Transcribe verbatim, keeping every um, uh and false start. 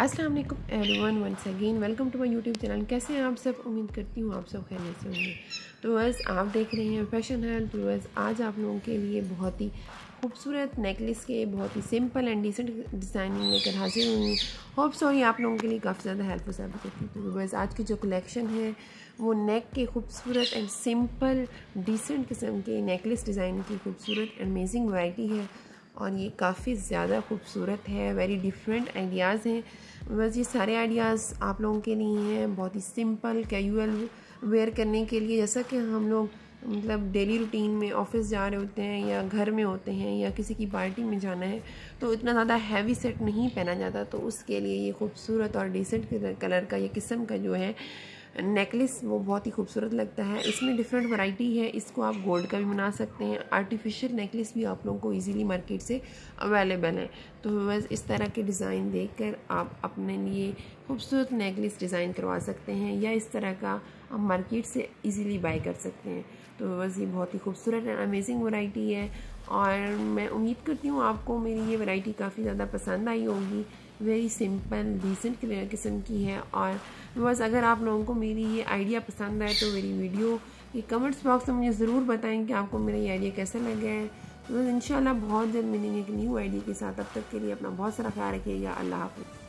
अस्सलाम वालेकुम everyone, once again welcome to my YouTube channel. कैसे हैं आप सब? उम्मीद करती हूँ आप सब खैरियत से होंगे। तो बस आप देख रहे हैं फैशन हेल्थ। तो बस आज आप लोगों के लिए बहुत ही खूबसूरत नेकलेस के बहुत ही सिंपल एंड डिसेंट डिज़ाइनिंग लेकर हाजिर हुई। होप सॉरी आप लोगों के लिए काफ़ी ज़्यादा हेल्पफुल साबित होती है। तो बस आज की जो कलेक्शन है वो नेक के खूबसूरत एंड सिंपल डिसेंट किस्म के नेकलेस डिज़ाइन की खूबसूरत एंड अमेजिंग वैरायटी है और ये काफ़ी ज़्यादा खूबसूरत है। वेरी डिफरेंट आइडियाज़ हैं। बस ये सारे आइडियाज़ आप लोगों के लिए हैं, बहुत ही सिंपल कैजुअल वेयर करने के लिए। जैसा कि हम लोग मतलब डेली रूटीन में ऑफिस जा रहे होते हैं या घर में होते हैं या किसी की पार्टी में जाना है तो इतना ज़्यादा हैवी सेट नहीं पहना जाता, तो उसके लिए ये खूबसूरत और डिसेंट कलर का ये किस्म का जो है नेकलेस वो बहुत ही खूबसूरत लगता है। इसमें डिफरेंट वैरायटी है। इसको आप गोल्ड का भी बना सकते हैं। आर्टिफिशियल नेकलेस भी आप लोगों को इजीली मार्केट से अवेलेबल है। तो बस इस तरह के डिज़ाइन देखकर आप अपने लिए खूबसूरत नेकलेस डिज़ाइन करवा सकते हैं या इस तरह का आप मार्केट से इजीली बाय कर सकते हैं। तो बस ये बहुत ही खूबसूरत एंड अमेजिंग वैरायटी है और मैं उम्मीद करती हूँ आपको मेरी ये वैरायटी काफ़ी ज़्यादा पसंद आई होगी। वेरी सिंपल डिसेंट किस्म की है। और बस अगर आप लोगों को मेरी ये आइडिया पसंद आए तो मेरी वीडियो के कमेंट्स बॉक्स में मुझे ज़रूर बताएं कि आपको मेरा ये आइडिया कैसा लगा है। तो बस इंशाल्लाह बहुत जल्द मिलेंगे एक न्यू आइडिया के साथ। तब तक के लिए अपना बहुत सारा ख्याल रखिएगा। अल्लाह हाफ़िज़।